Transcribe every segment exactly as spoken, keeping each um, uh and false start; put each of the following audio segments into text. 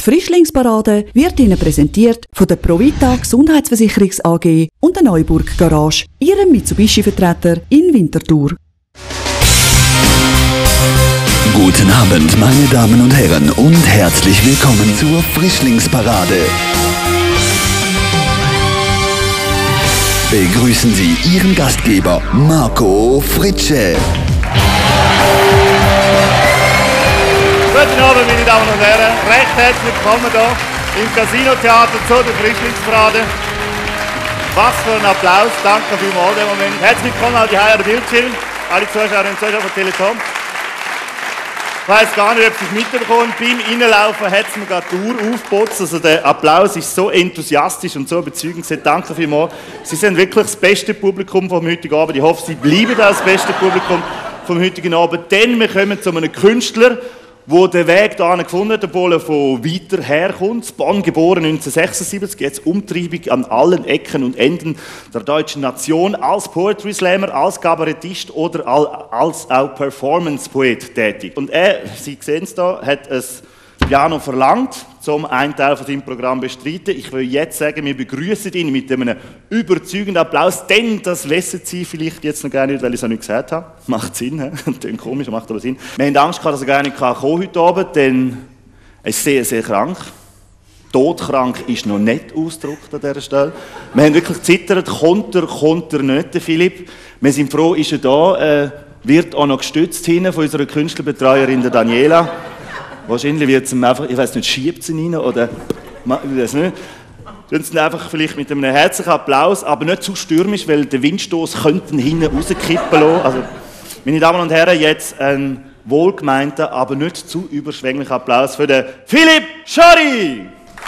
Frischlingsparade wird Ihnen präsentiert von der Provita Gesundheitsversicherungs A G und der Neuburg Garage, Ihrem Mitsubishi-Vertreter in Winterthur. Guten Abend, meine Damen und Herren, und herzlich willkommen zur Frischlingsparade. Begrüßen Sie Ihren Gastgeber Marco Fritsche. Guten Abend, meine Damen und Herren. Recht herzlich willkommen hier im Casino-Theater zu der Frischlingsparade. Was für ein Applaus. Danke vielmals im Moment. Herzlich willkommen an die Heiler Bildschirm, alle Zuschauerinnen und Zuschauer von Telekom. Ich weiss gar nicht, ob Sie es mitbekommen. Beim Reinlaufen hat es mir gerade die Uhr aufgeputzt. Also der Applaus ist so enthusiastisch und so überzeugend. Danke vielmals. Sie sind wirklich das beste Publikum vom heutigen Abend. Ich hoffe, Sie bleiben das beste Publikum vom heutigen Abend. Denn wir kommen zu einem Künstler, der den Weg hierhin gefunden hat, obwohl er von weiter herkommt. Bonn geboren neunzehnhundertsechsundsiebzig, jetzt Umtreibung an allen Ecken und Enden der deutschen Nation, als Poetry Slammer, als Kabarettist oder als auch Performance-Poet tätig. Und er, Sie sehen es hier, hat ein Piano verlangt, um einen Teil von seinem Programm zu bestreiten. Ich will jetzt sagen, wir begrüßen ihn mit einem überzeugenden Applaus, denn das wissen Sie vielleicht jetzt noch gar nicht, weil ich es noch nicht gesagt habe. Macht Sinn, he? Klingt komisch, macht aber Sinn. Wir haben Angst gehabt, dass er gar nicht kommen heute Abend, denn er ist sehr, sehr krank. Todkrank ist noch nicht ausgedrückt an dieser Stelle. Wir haben wirklich gezittert, kommt er, kommt er nicht, der Philipp. Wir sind froh, ist er da, äh, wird auch noch gestützt hinten von unserer Künstlerbetreuerin, der Daniela. Wahrscheinlich wird es ihm einfach, ich weiß nicht, schiebt es ihn rein oder, ich weiß nicht. Tun Sie ihn einfach vielleicht mit einem herzlichen Applaus, aber nicht zu stürmisch, weil der Windstoß könnte ihn hinten rauskippen lassen. Also, meine Damen und Herren, jetzt ein wohlgemeinter, aber nicht zu überschwänglicher Applaus für den Philipp Schori!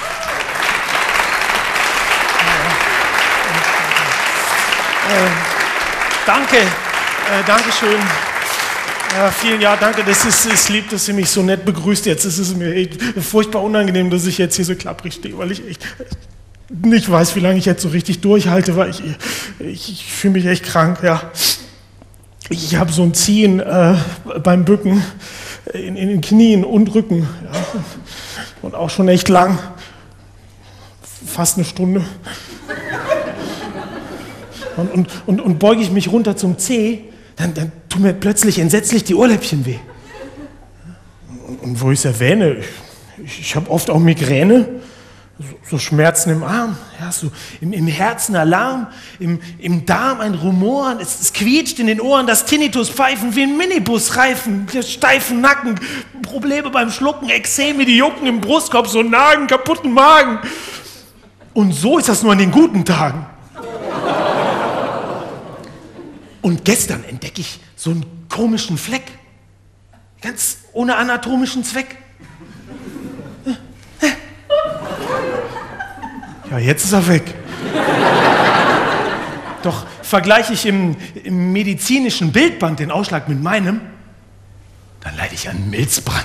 Äh, danke, äh, danke schön. Ja, vielen Dank, danke, das ist, ist lieb, dass ihr mich so nett begrüßt jetzt. Es ist mir echt furchtbar unangenehm, dass ich jetzt hier so klapprig stehe, weil ich echt nicht weiß, wie lange ich jetzt so richtig durchhalte, weil ich, ich, ich fühle mich echt krank, ja. Ich habe so ein Ziehen äh, beim Bücken in, in den Knien und Rücken, ja. Und auch schon echt lang, fast eine Stunde. Und, und, und, und beuge ich mich runter zum Zeh, Dann, dann tun mir plötzlich entsetzlich die Ohrläppchen weh. Und, und wo ich es erwähne, ich, ich habe oft auch Migräne, so, so Schmerzen im Arm, ja, so im, im Herzen Alarm, im, im Darm ein Rumoren, es, es quietscht in den Ohren, das Tinnitus-Pfeifen wie ein Minibusreifen, der steifen Nacken, Probleme beim Schlucken, Ekzeme, die jucken im Brustkorb, so Nagen, kaputten Magen. Und so ist das nur an den guten Tagen. Und gestern entdecke ich so einen komischen Fleck, ganz ohne anatomischen Zweck. Ja, jetzt ist er weg. Doch vergleiche ich im, im medizinischen Bildband den Ausschlag mit meinem, dann leide ich an Milzbrand.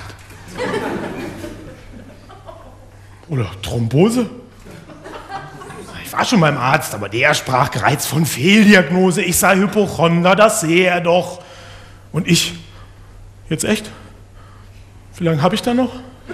Oder Thrombose. Ich war schon beim Arzt, aber der sprach gereizt von Fehldiagnose. Ich sei Hypochonder, das sehe er doch. Und ich, jetzt echt? Wie lange habe ich da noch?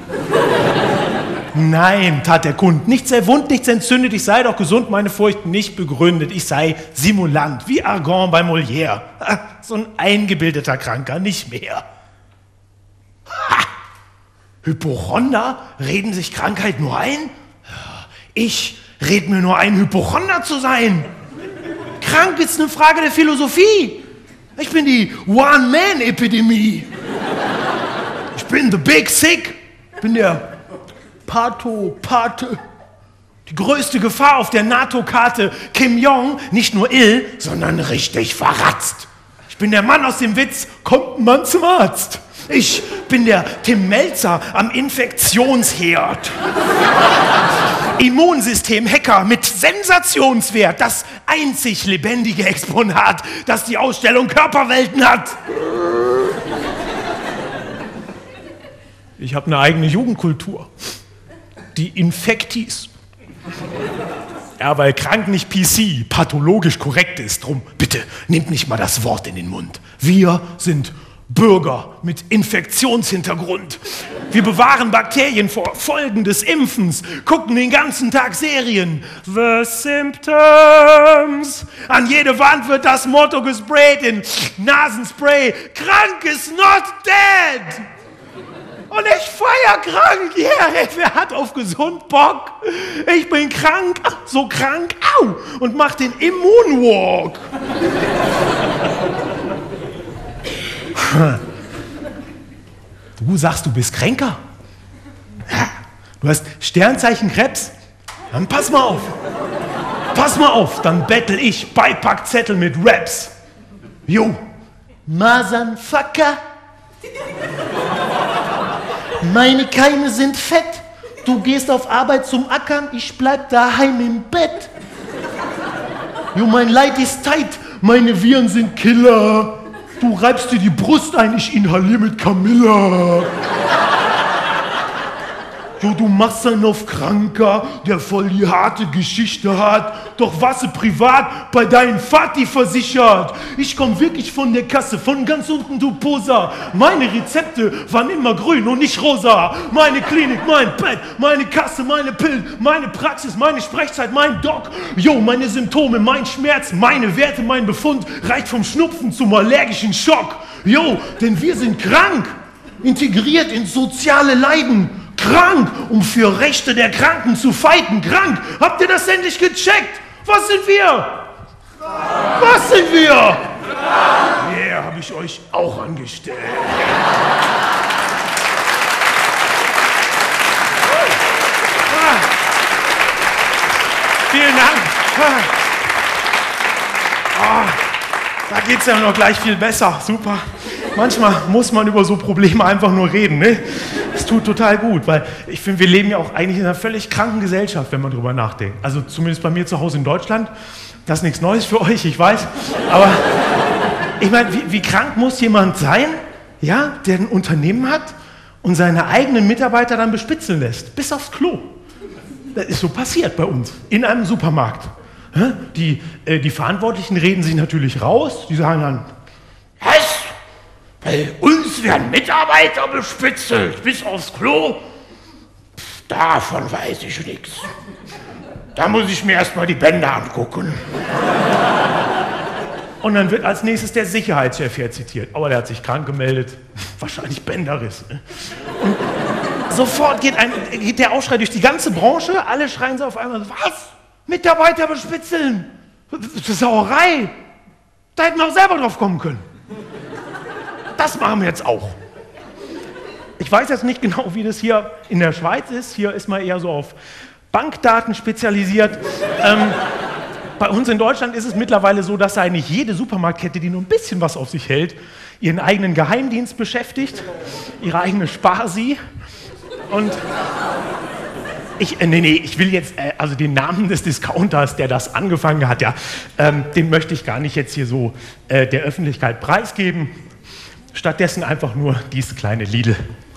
Nein, tat der Kund. Nichts sei wund, nichts entzündet. Ich sei doch gesund, meine Furcht nicht begründet. Ich sei Simulant, wie Argan bei Molière. So ein eingebildeter Kranker, nicht mehr. Ha! Hypochonder? Reden sich Krankheit nur ein? Ich red mir nur ein, Hypochonder zu sein. Krank ist eine Frage der Philosophie. Ich bin die One-Man-Epidemie. Ich bin the Big Sick. Ich bin der Pathopathe. Die größte Gefahr auf der NATO-Karte. Kim Jong, nicht nur ill, sondern richtig verratzt. Ich bin der Mann aus dem Witz, kommt ein Mann zum Arzt. Ich bin der Tim Melzer am Infektionsherd. Immunsystem-Hacker mit Sensationswert. Das einzig lebendige Exponat, das die Ausstellung Körperwelten hat. Ich habe eine eigene Jugendkultur. Die Infektis. Ja, weil krank nicht P C, pathologisch korrekt ist. Drum, bitte, nehmt nicht mal das Wort in den Mund. Wir sind Bürger mit Infektionshintergrund. Wir bewahren Bakterien vor Folgen des Impfens, gucken den ganzen Tag Serien. The Symptoms. An jede Wand wird das Motto gesprayt in Nasenspray. Krank is not dead. Und ich feier krank. Yeah, wer hat auf gesund Bock? Ich bin krank, so krank, au, und mach den Immunwalk. Du sagst, du bist kränker? Ja. Du hast Sternzeichen Krebs? Dann pass mal auf. Pass mal auf, dann bettel ich Beipackzettel mit Raps. Jo. Masernfucker. Meine Keime sind fett. Du gehst auf Arbeit zum Ackern, ich bleib daheim im Bett. Jo, mein Leid ist tight, meine Viren sind Killer. Du reibst dir die Brust ein, ich inhalier mit Camilla. Jo, du machst einen auf Kranker, der voll die harte Geschichte hat. Doch was privat bei deinen Vati versichert. Ich komm wirklich von der Kasse, von ganz unten, du Poser. Meine Rezepte waren immer grün und nicht rosa. Meine Klinik, mein Bett, meine Kasse, meine Pillen, meine Praxis, meine Sprechzeit, mein Doc. Jo, meine Symptome, mein Schmerz, meine Werte, mein Befund reicht vom Schnupfen zum allergischen Schock. Jo, denn wir sind krank, integriert ins soziale Leiden. Krank, um für Rechte der Kranken zu fighten. Krank, habt ihr das endlich gecheckt? Was sind wir? Krank. Was sind wir? Krank. Yeah, habe ich euch auch angestellt. Ah. Vielen Dank. Ah. Da geht es ja noch gleich viel besser. Super. Manchmal muss man über so Probleme einfach nur reden, ne? Das tut total gut, weil ich finde, wir leben ja auch eigentlich in einer völlig kranken Gesellschaft, wenn man drüber nachdenkt. Also zumindest bei mir zu Hause in Deutschland. Das ist nichts Neues für euch, ich weiß. Aber ich meine, wie, wie krank muss jemand sein, ja, der ein Unternehmen hat und seine eigenen Mitarbeiter dann bespitzeln lässt, bis aufs Klo. Das ist so passiert bei uns, in einem Supermarkt. Die, äh, die Verantwortlichen reden sich natürlich raus, die sagen dann, was? Bei uns werden Mitarbeiter bespitzelt, bis aufs Klo? Pff, davon weiß ich nichts. Da muss ich mir erstmal die Bänder angucken. Und dann wird als nächstes der Sicherheitschef hier zitiert. Aber der hat sich krank gemeldet. Wahrscheinlich Bänderriss. Und sofort geht, ein, geht der Aufschrei durch die ganze Branche. Alle schreien so auf einmal, was? Mitarbeiter bespitzeln? Das ist Sauerei. Da hätten wir auch selber drauf kommen können. Das machen wir jetzt auch. Ich weiß jetzt nicht genau, wie das hier in der Schweiz ist. Hier ist man eher so auf Bankdaten spezialisiert. Ähm, bei uns in Deutschland ist es mittlerweile so, dass eigentlich jede Supermarktkette, die nur ein bisschen was auf sich hält, ihren eigenen Geheimdienst beschäftigt, ihre eigene Sparsi. Und ich, äh, nee, nee, ich will jetzt, äh, also den Namen des Discounters, der das angefangen hat, ja, ähm, den möchte ich gar nicht jetzt hier so äh, der Öffentlichkeit preisgeben. Stattdessen einfach nur dieses kleine Lidl.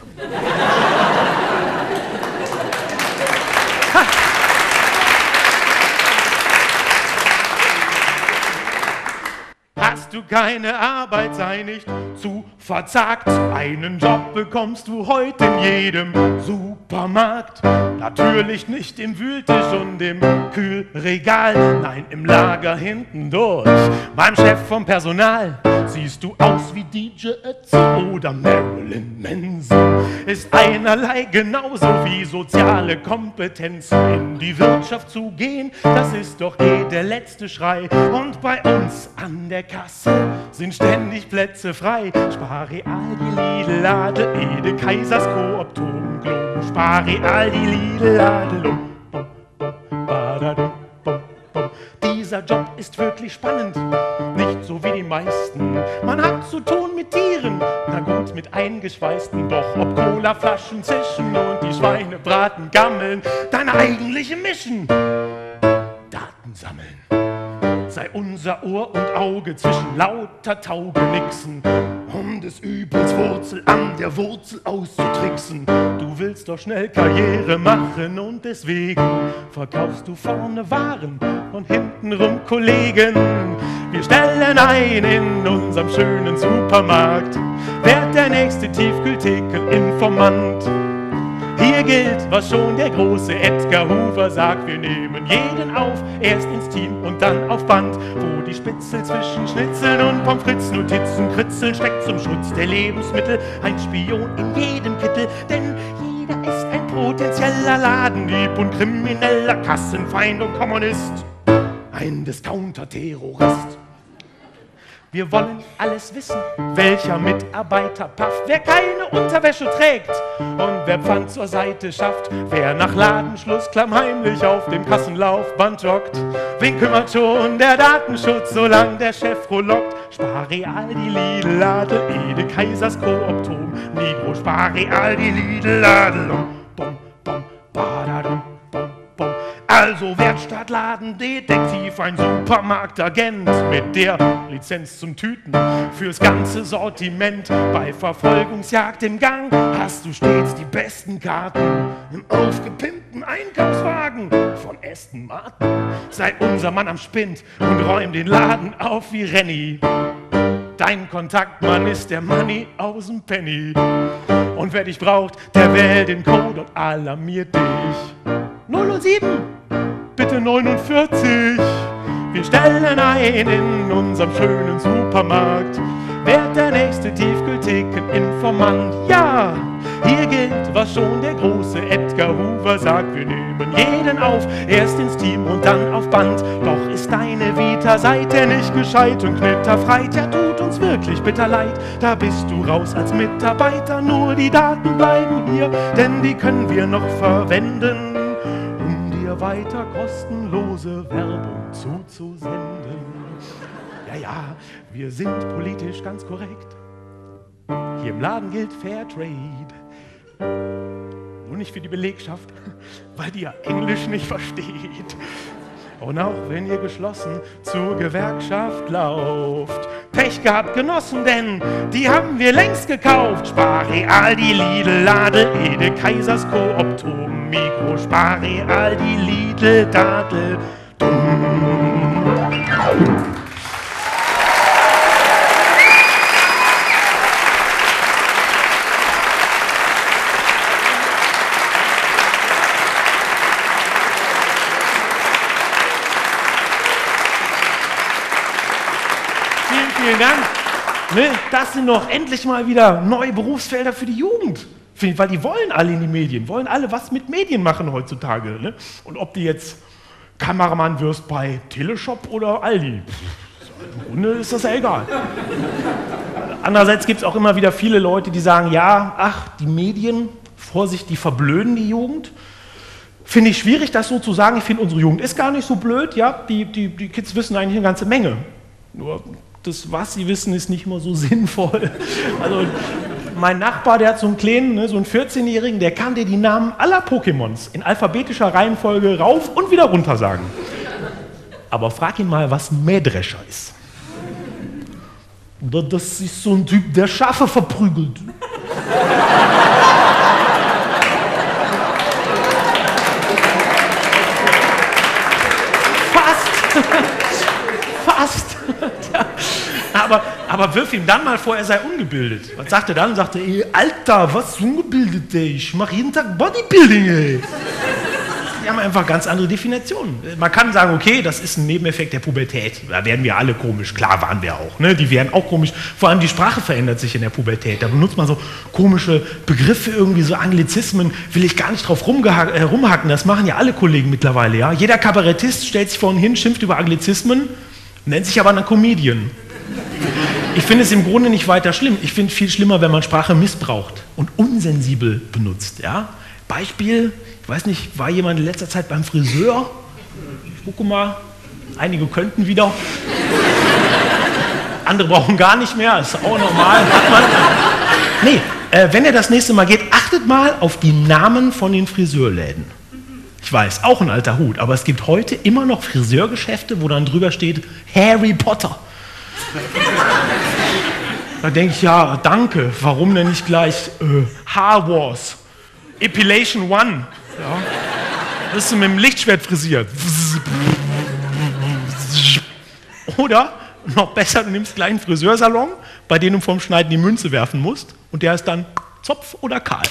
Hast du keine Arbeit, sei nicht zu verzagt. Einen Job bekommst du heute in jedem Supermarkt. Natürlich nicht im Wühltisch und im Kühlregal, nein, im Lager hinten durch. Beim Chef vom Personal siehst du aus wie D J Ötzi oder Marilyn Manson. Ist einerlei genauso wie soziale Kompetenz. In die Wirtschaft zu gehen, das ist doch eh der letzte Schrei. Und bei uns an der Kasse sind ständig Plätze frei. Spareal, die Lidl, Lade, Ede, Kaisers Coop, Tom, Globen, Spareal, die Lidl, Lade, Lum, bum, bum, badadum, bum, bum. Dieser Job ist wirklich spannend, nicht so wie die meisten. Man hat zu tun mit Tieren, na gut, mit eingeschweißten. Doch ob Colaflaschen zischen und die Schweinebraten gammeln, deine eigentliche Mission, Daten sammeln. Sei unser Ohr und Auge zwischen lauter Taugenixen, um des Übels Wurzel an der Wurzel auszutricksen. Du willst doch schnell Karriere machen und deswegen verkaufst du vorne Waren und hintenrum Kollegen. Wir stellen ein in unserem schönen Supermarkt. werd der nächste Tiefkühltheken-Informant. Hier gilt, was schon der große Edgar Hoover sagt, wir nehmen jeden auf, erst ins Team und dann auf Band, wo die Spitzel zwischen Schnitzeln und Pommes frites Notizen kritzeln, steckt zum Schutz der Lebensmittel ein Spion in jedem Kittel, denn jeder ist ein potenzieller Ladendieb und krimineller Kassenfeind und Kommunist, ein Discounter-Terrorist. Wir wollen alles wissen, welcher Mitarbeiter pafft, wer keine Unterwäsche trägt und wer Pfand zur Seite schafft, wer nach Ladenschluss klammheimlich auf dem Kassenlaufband joggt. Wen kümmert schon der Datenschutz, solange der Chef frohlockt? Sparreal, die Lidl, Ladel, Ede, Kaisers Coop, Tom, Migros, Sparreal, die Lidl, Ladel, bum, bum, badadum, bum, bum. Also Werkstattladen, Detektiv, ein Supermarktagent mit der Lizenz zum Tüten fürs ganze Sortiment. Bei Verfolgungsjagd im Gang hast du stets die besten Karten im aufgepimpten Einkaufswagen von Aston Martin. Sei unser Mann am Spind und räum den Laden auf wie Renny. Dein Kontaktmann ist der Money aus dem Penny. Und wer dich braucht, der wählt den Code und alarmiert dich. null null sieben, bitte neunundvierzig. Wir stellen ein in unserem schönen Supermarkt. Werd der nächste Tiefkühltheken-Informant. Ja, hier gilt, was schon der große Edgar Hoover sagt. Wir nehmen jeden auf, erst ins Team und dann auf Band. Doch ist deine Vita-Seite nicht gescheit und knitterfreit. Ja, tut uns wirklich bitter leid. Da bist du raus als Mitarbeiter. Nur die Daten bleiben hier, denn die können wir noch verwenden, um dir weiter kostenlose Werbung zuzusenden. Ja, ja, wir sind politisch ganz korrekt. Hier im Laden gilt Fairtrade. Nur nicht für die Belegschaft, weil die ja Englisch nicht versteht. Und auch wenn ihr geschlossen zur Gewerkschaft lauft. Pech gehabt, Genossen, denn die haben wir längst gekauft. Sparreal, die Lidl, Ladel, Ede, Kaisers Coop, Tom, Migros, Sparreal, die Lidl, Dadel, dumm. Vielen Dank. Ne, das sind doch endlich mal wieder neue Berufsfelder für die Jugend. Weil die wollen alle in die Medien, wollen alle was mit Medien machen heutzutage. Ne? Und ob du jetzt Kameramann wirst bei Teleshop oder Aldi, im Grunde ist das ja egal. Andererseits gibt es auch immer wieder viele Leute, die sagen, ja, ach, die Medien, Vorsicht, die verblöden die Jugend. Finde ich schwierig, das so zu sagen. Ich finde, unsere Jugend ist gar nicht so blöd. Ja? Die, die, die Kids wissen eigentlich eine ganze Menge. Nur das, was sie wissen, ist nicht immer so sinnvoll. Also mein Nachbar, der hat so einen kleinen, ne, so einen vierzehnjährigen, der kann dir die Namen aller Pokémons in alphabetischer Reihenfolge rauf und wieder runter sagen. Aber frag ihn mal, was ein Mähdrescher ist. Das ist so ein Typ, der Schafe verprügelt. Fast. Fast. Aber, aber wirf ihm dann mal vor, er sei ungebildet. Was sagt er dann? Sagt er, ey, Alter, was ungebildet, ey? Ich mache jeden Tag Bodybuilding, ey. Die haben einfach ganz andere Definitionen. Man kann sagen, okay, das ist ein Nebeneffekt der Pubertät. Da werden wir alle komisch. Klar waren wir auch. Ne? Die werden auch komisch. Vor allem die Sprache verändert sich in der Pubertät. Da benutzt man so komische Begriffe, irgendwie so Anglizismen. Will ich gar nicht drauf rumgeha- äh, rumhacken. Das machen ja alle Kollegen mittlerweile. Ja? Jeder Kabarettist stellt sich vorhin hin, schimpft über Anglizismen, nennt sich aber einen Comedian. Ich finde es im Grunde nicht weiter schlimm. Ich finde es viel schlimmer, wenn man Sprache missbraucht und unsensibel benutzt. Ja? Beispiel, ich weiß nicht, war jemand in letzter Zeit beim Friseur? Ich gucke mal, einige könnten wieder. Andere brauchen gar nicht mehr, ist auch normal. Hat man. Nee, äh, wenn ihr das nächste Mal geht, achtet mal auf die Namen von den Friseurläden. Ich weiß, auch ein alter Hut, aber es gibt heute immer noch Friseurgeschäfte, wo dann drüber steht Harry Potter. Da denke ich, ja, danke, warum denn nicht gleich äh, Hair Wars, Epilation One, ja? Das ist mit dem Lichtschwert frisiert. Oder, noch besser, du nimmst gleich einen Friseursalon, bei denen du vorm Schneiden die Münze werfen musst und der ist dann Zopf oder Kahl.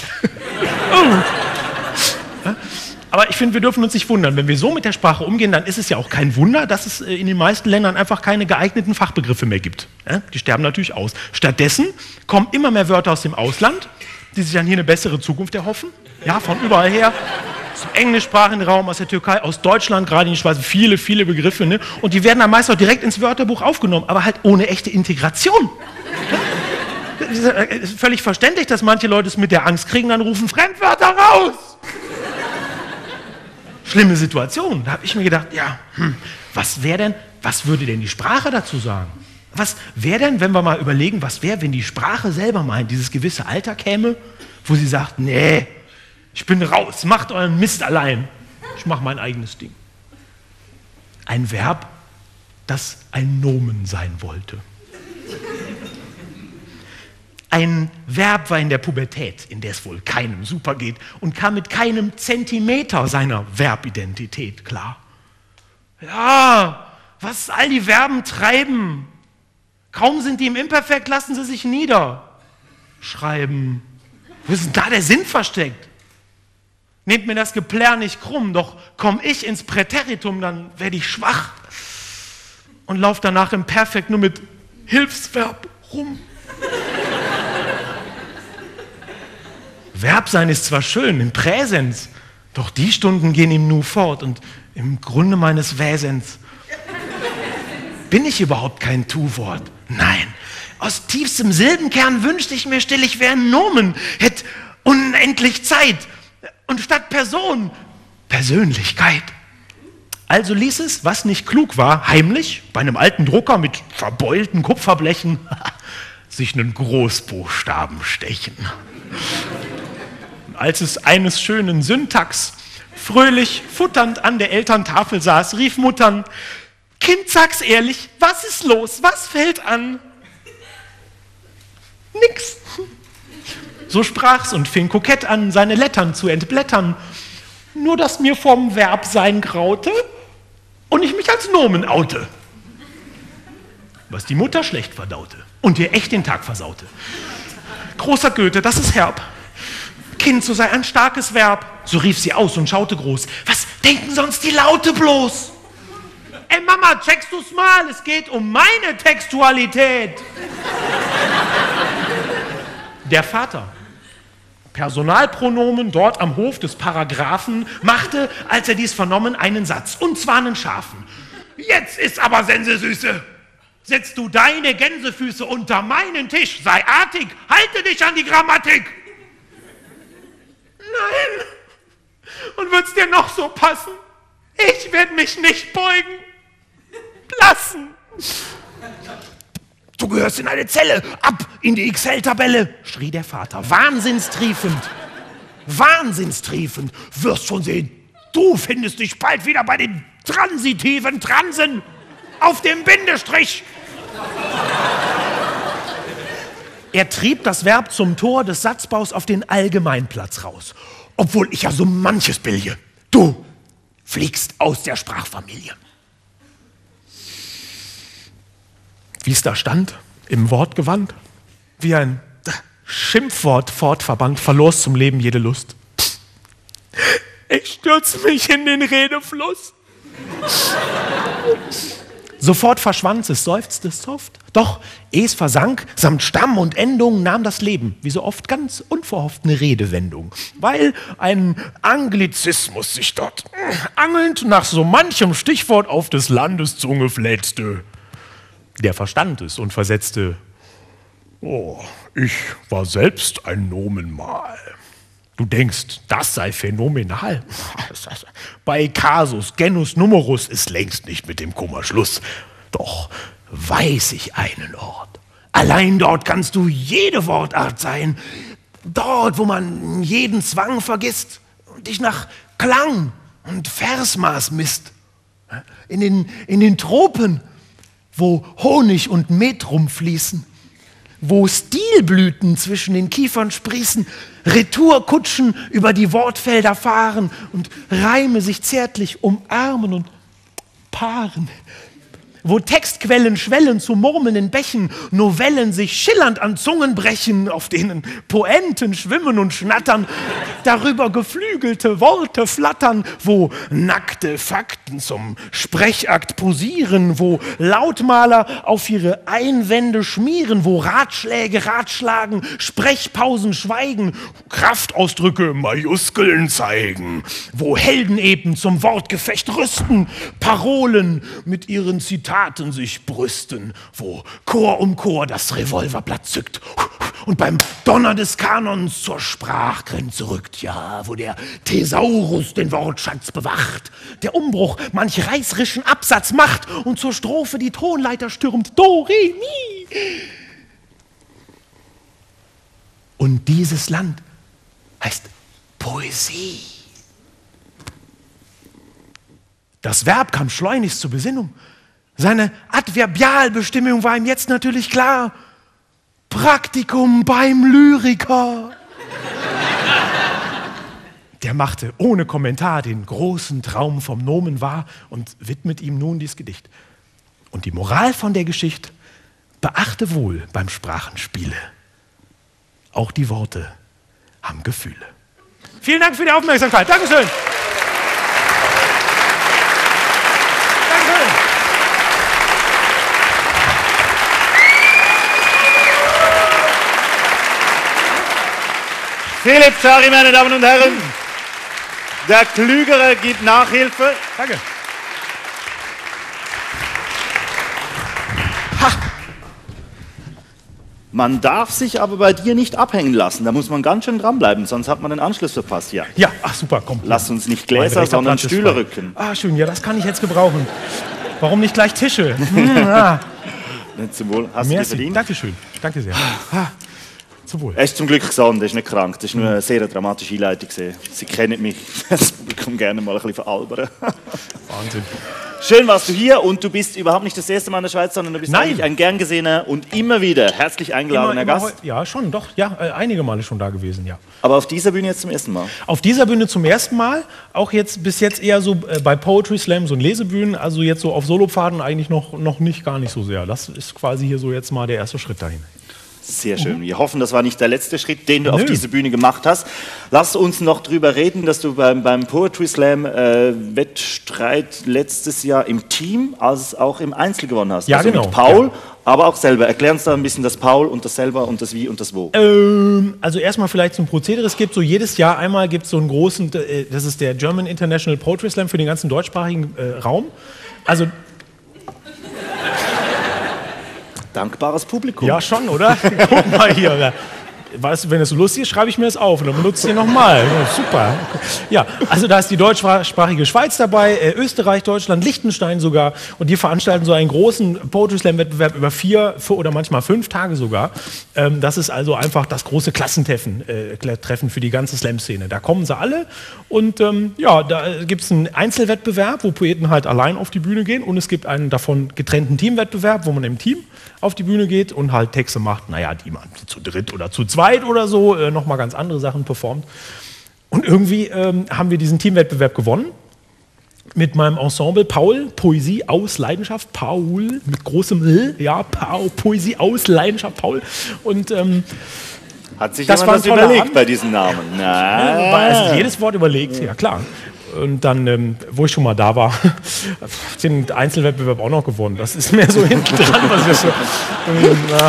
Oh. Aber ich finde, wir dürfen uns nicht wundern. Wenn wir so mit der Sprache umgehen, dann ist es ja auch kein Wunder, dass es in den meisten Ländern einfach keine geeigneten Fachbegriffe mehr gibt. Die sterben natürlich aus. Stattdessen kommen immer mehr Wörter aus dem Ausland, die sich dann hier eine bessere Zukunft erhoffen. Ja, von überall her. Aus dem englischsprachigen Raum, aus der Türkei, aus Deutschland, gerade in Schweiz, viele, viele Begriffe. Ne? Und die werden dann meist auch direkt ins Wörterbuch aufgenommen, aber halt ohne echte Integration. Es ist völlig verständlich, dass manche Leute es mit der Angst kriegen, dann rufen Fremdwörter raus. Schlimme Situation. Da habe ich mir gedacht, ja, hm, was wäre denn, was würde denn die Sprache dazu sagen? Was wäre denn, wenn wir mal überlegen, was wäre, wenn die Sprache selber mal in dieses gewisse Alter käme, wo sie sagt, nee, ich bin raus, macht euren Mist allein. Ich mache mein eigenes Ding. Ein Verb, das ein Nomen sein wollte. Ein Verb war in der Pubertät, in der es wohl keinem super geht und kam mit keinem Zentimeter seiner Verbidentität klar. Ja, was all die Verben treiben. Kaum sind die im Imperfekt, lassen sie sich nieder. Schreiben. Wo ist denn da der Sinn versteckt? Nehmt mir das Geplärr nicht krumm, doch komm ich ins Präteritum, dann werde ich schwach und lauf danach im Perfekt nur mit Hilfsverb rum. Verb sein ist zwar schön, im Präsens, doch die Stunden gehen im Nu fort und im Grunde meines Wesens bin ich überhaupt kein Tu-Wort. Nein, aus tiefstem Silbenkern wünschte ich mir still, ich wäre ein Nomen, hätte unendlich Zeit und statt Person Persönlichkeit. Also ließ es, was nicht klug war, heimlich bei einem alten Drucker mit verbeulten Kupferblechen sich einen Großbuchstaben stechen. Als es eines schönen Syntax fröhlich futternd an der Elterntafel saß, rief Muttern, Kind, sag's ehrlich, was ist los, was fällt an? Nix. So sprach's und fing kokett an, seine Lettern zu entblättern. Nur, dass mir vom Verb sein graute und ich mich als Nomen oute. Was die Mutter schlecht verdaute und ihr echt den Tag versaute. Großer Goethe, das ist herb. Kind, so sei ein starkes Verb. So rief sie aus und schaute groß. Was denken sonst die Laute bloß? Ey Mama, checkst du's mal? Es geht um meine Textualität. Der Vater, Personalpronomen dort am Hof des Paragraphen, machte, als er dies vernommen, einen Satz, und zwar einen scharfen. Jetzt ist aber Sensesüße. Setzt du deine Gänsefüße unter meinen Tisch, sei artig, halte dich an die Grammatik. Nein. Und wird's dir noch so passen? Ich werde mich nicht beugen lassen. Du gehörst in eine Zelle, ab in die X L-Tabelle, schrie der Vater, wahnsinnstriefend. Wahnsinnstriefend, wirst schon sehen, du findest dich bald wieder bei den transitiven Transen auf dem Bindestrich. Er trieb das Verb zum Tor des Satzbaus auf den Allgemeinplatz raus. Obwohl ich ja so manches billige. Du fliegst aus der Sprachfamilie. Wie es da stand, im Wortgewand, wie ein Schimpfwort fortverbannt, verlor es zum Leben jede Lust. Ich stürze mich in den Redefluss. Sofort verschwand es, seufzte es soft. Doch, ehe es versank, samt Stamm und Endung nahm das Leben, wie so oft ganz unverhofft, eine Redewendung. Weil ein Anglizismus sich dort angelnd nach so manchem Stichwort auf des Landes Zunge flätzte. Der verstand es und versetzte, oh, ich war selbst ein Nomen mal. Du denkst, das sei phänomenal. Bei Casus, Genus, Numerus ist längst nicht mit dem Kummer Schluss. Doch weiß ich einen Ort. Allein dort kannst du jede Wortart sein. Dort, wo man jeden Zwang vergisst und dich nach Klang und Versmaß misst. In den, in den Tropen, wo Honig und Met rumfließen. Wo Stilblüten zwischen den Kiefern sprießen, Retourkutschen über die Wortfelder fahren und Reime sich zärtlich umarmen und paaren. wo Textquellen schwellen zu murmelnden Bächen, Novellen sich schillernd an Zungen brechen, auf denen Poenten schwimmen und schnattern, darüber geflügelte Worte flattern, wo nackte Fakten zum Sprechakt posieren, wo Lautmaler auf ihre Einwände schmieren, wo Ratschläge ratschlagen, Sprechpausen schweigen, Kraftausdrücke Majuskeln zeigen, wo Helden eben zum Wortgefecht rüsten, Parolen mit ihren Zitaten sich brüsten, wo Chor um Chor das Revolverblatt zückt und beim Donner des Kanons zur Sprachgrenze rückt, ja, wo der Thesaurus den Wortschatz bewacht, der Umbruch manch reißerischen Absatz macht und zur Strophe die Tonleiter stürmt, Do, Re, Mi. Und dieses Land heißt Poesie. Das Verb kam schleunigst zur Besinnung. Seine Adverbialbestimmung war ihm jetzt natürlich klar. Praktikum beim Lyriker. Der machte ohne Kommentar den großen Traum vom Nomen wahr und widmet ihm nun dieses Gedicht. Und die Moral von der Geschichte: Beachte wohl beim Sprachenspiele. Auch die Worte haben Gefühle. Vielen Dank für die Aufmerksamkeit. Dankeschön. Philipp Schari, meine Damen und Herren, der Klügere gibt Nachhilfe. Danke. Ha. Man darf sich aber bei dir nicht abhängen lassen. Da muss man ganz schön dranbleiben, sonst hat man den Anschluss verpasst. Ja, ja, ach super, komm. Lass uns nicht Gläser, sondern Stühle rücken. Ah, schön, ja, das kann ich jetzt gebrauchen. Warum nicht gleich Tische? Hm, ja. Zum Wohl, hast du dir verdient? Dankeschön, danke sehr. Ah. Er ist zum Glück gesund, er ist nicht krank. Das ist nur eine sehr dramatische Einleitung. Sie kennen mich, das Publikum gerne mal ein bisschen veralbern. Wahnsinn. Schön warst du hier und du bist überhaupt nicht das erste Mal in der Schweiz, sondern du bist Nein. eigentlich ein gern gesehener und immer wieder herzlich eingeladener immer, immer Gast. Ja, schon, doch, ja, äh, einige Male schon da gewesen, ja. Aber auf dieser Bühne jetzt zum ersten Mal? Auf dieser Bühne zum ersten Mal, auch jetzt bis jetzt eher so äh, bei Poetry Slams und Lesebühnen, also jetzt so auf Solopfaden eigentlich noch, noch nicht, gar nicht so sehr. Das ist quasi hier so jetzt mal der erste Schritt dahin. Sehr schön. Wir hoffen, das war nicht der letzte Schritt, den du Nö. auf diese Bühne gemacht hast. Lass uns noch drüber reden, dass du beim, beim Poetry Slam äh, Wettstreit letztes Jahr im Team als auch im Einzel gewonnen hast. Ja, also genau. Mit Paul, ja. aber auch selber. Erklär uns da ein bisschen das Paul und das selber und das Wie und das Wo. Ähm, also erstmal vielleicht zum Prozedere. Es gibt so jedes Jahr einmal gibt es so einen großen, äh, das ist der German International Poetry Slam für den ganzen deutschsprachigen äh, Raum. Also dankbares Publikum. Ja, schon, oder? Guck mal hier. Weißt du, wenn es so lustig ist, schreibe ich mir das auf und dann benutze ich den nochmal. Ja, super. Ja, also da ist die deutschsprachige Schweiz dabei, äh, Österreich, Deutschland, Liechtenstein sogar. Und die veranstalten so einen großen Poetry Slam Wettbewerb über vier, vier oder manchmal fünf Tage sogar. Ähm, das ist also einfach das große Klassentreffen äh, Treffen für die ganze Slam-Szene. Da kommen sie alle und ähm, ja, da gibt es einen Einzelwettbewerb, wo Poeten halt allein auf die Bühne gehen und es gibt einen davon getrennten Teamwettbewerb, wo man im Team auf die Bühne geht und halt Texte macht, naja, die man zu dritt oder zu zweit oder so, äh, nochmal ganz andere Sachen performt. Und irgendwie ähm, haben wir diesen Teamwettbewerb gewonnen mit meinem Ensemble Paul, Poesie aus Leidenschaft, Paul, mit großem L, ja, Paul, Poesie aus Leidenschaft, Paul. Und ähm, hat sich das jemand das überlegt Abend bei diesen Namen? Na. Also jedes Wort überlegt, ja klar. Und dann, ähm, wo ich schon mal da war, den Einzelwettbewerb auch noch gewonnen. Das ist mehr so hinten dran, was wir so. Ähm, na.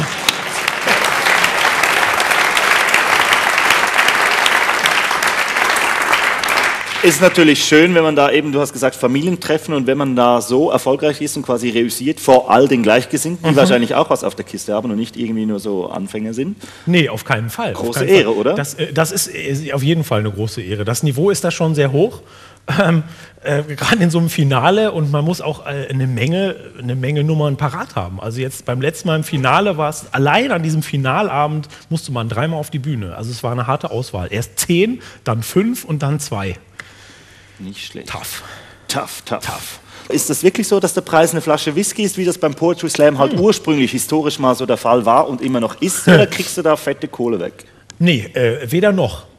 Ist natürlich schön, wenn man da eben, du hast gesagt, Familientreffen und wenn man da so erfolgreich ist und quasi reüssiert vor all den Gleichgesinnten, die mhm. wahrscheinlich auch was auf der Kiste haben und nicht irgendwie nur so Anfänger sind. Nee, auf keinen Fall. Große keinen Ehre, Fall. oder? Das, das ist auf jeden Fall eine große Ehre. Das Niveau ist da schon sehr hoch, ähm, äh, gerade in so einem Finale und man muss auch äh, eine Menge, eine Menge Nummern parat haben. Also jetzt beim letzten Mal im Finale war es, allein an diesem Finalabend musste man dreimal auf die Bühne. Also es war eine harte Auswahl. Erst zehn, dann fünf und dann zwei. Nicht schlecht. Tough. Tough, tough. Tough. Ist das wirklich so, dass der Preis eine Flasche Whisky ist, wie das beim Poetry Slam halt hm. ursprünglich historisch mal so der Fall war und immer noch ist? Oder kriegst du da fette Kohle weg? Nee, äh, weder noch.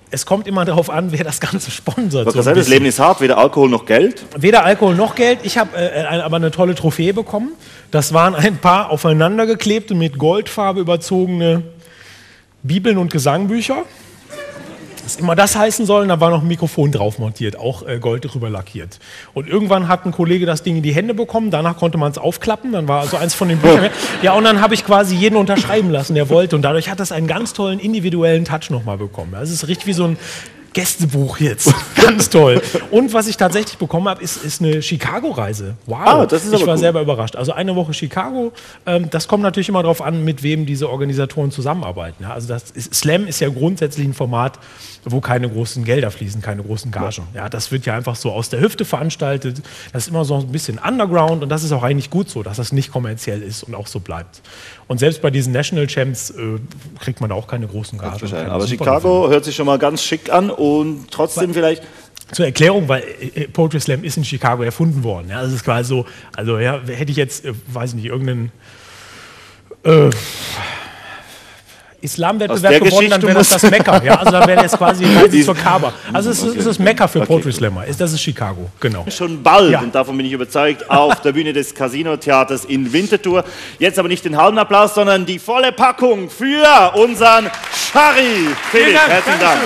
Es kommt immer darauf an, wer das Ganze sponsert. Was so das Leben ist hart, weder Alkohol noch Geld. Weder Alkohol noch Geld. Ich habe äh, aber eine tolle Trophäe bekommen. Das waren ein paar aufeinander geklebte, mit Goldfarbe überzogene Bibeln und Gesangbücher. Was immer das heißen soll, da war noch ein Mikrofon drauf montiert, auch äh, Gold drüber lackiert. Und irgendwann hat ein Kollege das Ding in die Hände bekommen, danach konnte man es aufklappen, dann war also eins von den Büchern. Ja, und dann habe ich quasi jeden unterschreiben lassen, der wollte. Und dadurch hat das einen ganz tollen individuellen Touch nochmal bekommen. Ja, es ist richtig wie so ein Gästebuch jetzt. Ganz toll. Und was ich tatsächlich bekommen habe, ist, ist eine Chicago-Reise. Wow. Ah, das ist aber ich war cool. selber überrascht. Also eine Woche Chicago, ähm, das kommt natürlich immer darauf an, mit wem diese Organisatoren zusammenarbeiten. Ja, also das ist, Slam ist ja grundsätzlich ein Format, wo keine großen Gelder fließen, keine großen Gagen. Ja, das wird ja einfach so aus der Hüfte veranstaltet. Das ist immer so ein bisschen Underground und das ist auch eigentlich gut so, dass das nicht kommerziell ist und auch so bleibt. Und selbst bei diesen National Champs äh, kriegt man auch keine großen Gagen. Keine Aber Chicago hört sich schon mal ganz schick an und trotzdem vielleicht... Zur Erklärung, weil äh, Poetry Slam ist in Chicago erfunden worden. Ja, das ist quasi so, also ja, hätte ich jetzt, äh, weiß nicht, irgendeinen äh, Islamwettbewerb gewonnen, dann wäre das das Mekka. Ja, also dann wäre das quasi zur Kaaba. Also es ist das Mekka für okay. Poetry Slammer. Das ist Chicago, genau. Schon bald, ja. und davon bin ich überzeugt, auf der Bühne des Casino-Theaters in Winterthur. Jetzt aber nicht den halben Applaus, sondern die volle Packung für unseren Schari. Philipp, Dank, herzlichen Dank.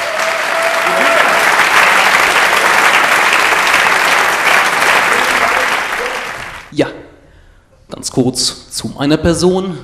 Ja, ganz kurz zu meiner Person.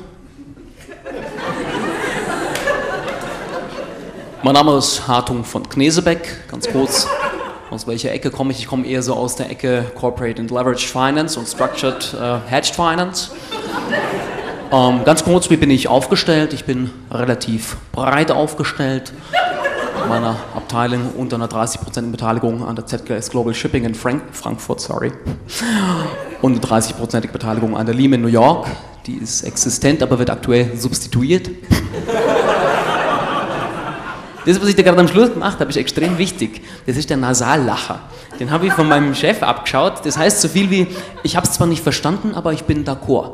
Mein Name ist Hartung von Knesebeck, ganz kurz, aus welcher Ecke komme ich? Ich komme eher so aus der Ecke Corporate and Leveraged Finance und Structured uh, Hedged Finance. Ähm, ganz kurz, wie bin ich aufgestellt? Ich bin relativ breit aufgestellt. In meiner Abteilung unter einer dreißig Prozent Beteiligung an der Z K S Global Shipping in Frank Frankfurt, sorry. Und eine dreißig Prozent Beteiligung an der Lehman in New York. Die ist existent, aber wird aktuell substituiert. Das, was ich da gerade am Schluss gemacht habe, ist extrem wichtig. Das ist der Nasallacher. Den habe ich von meinem Chef abgeschaut. Das heißt so viel wie, ich habe es zwar nicht verstanden, aber ich bin d'accord.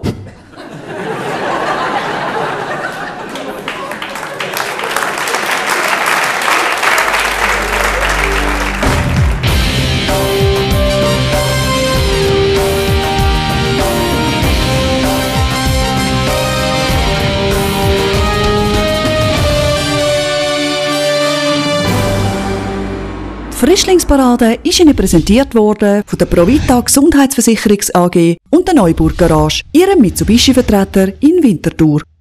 Frischlingsparade ist Ihnen präsentiert worden von der Provita Gesundheitsversicherungs A G und der Neuburg Garage, Ihrem Mitsubishi-Vertreter in Winterthur.